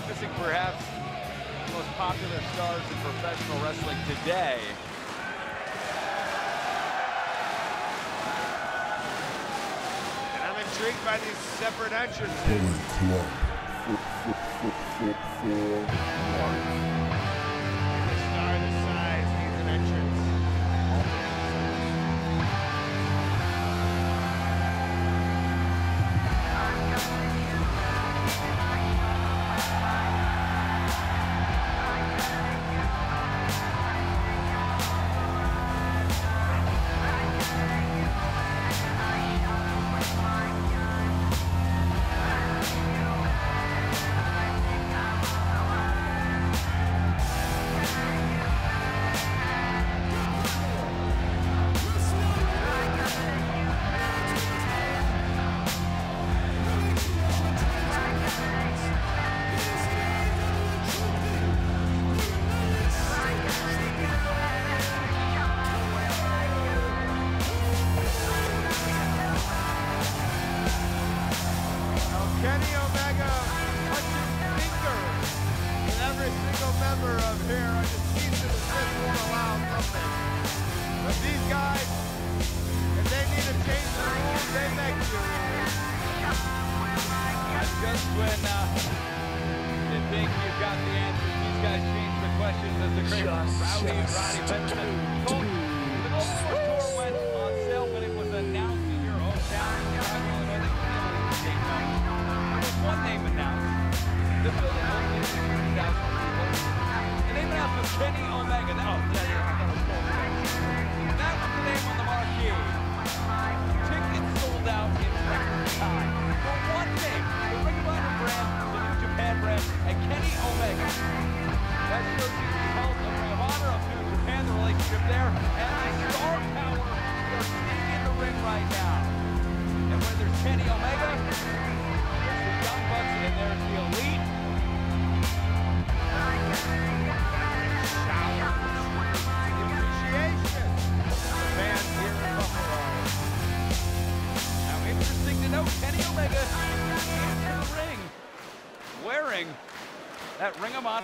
missing perhaps the most popular stars in professional wrestling today. And I'm intrigued by these separate entrances. Bullet Club. The star this size needs an entrance. Kenny Omega touching fingers with every single member of here. I just see to the fifth won't allow something. But these guys, if they need to change the rules, they make you. Just when you think you've got the answers, these guys change the questions as the great Rowdy and Roddy Piper told you. The Global Force Tour went on sale when it was announced in your hometown. One name announced. The building hosted 60,000 people. The name announced was Kenny Omega. That was the name on the marquee. Tickets sold out in record time. For one name, the Ring of Honor brand, the New Japan brand, and Kenny Omega. That shows you the health of Ring of Honor, of New Japan, the relationship there, and the star power we are seeing in the ring right now. And when there's Kenny Omega, Young Bucks, and there's the Elite. Appreciation. The fans here in Buffalo. Now, interesting to note, Kenny Omega into the ring wearing that Ring of Honor.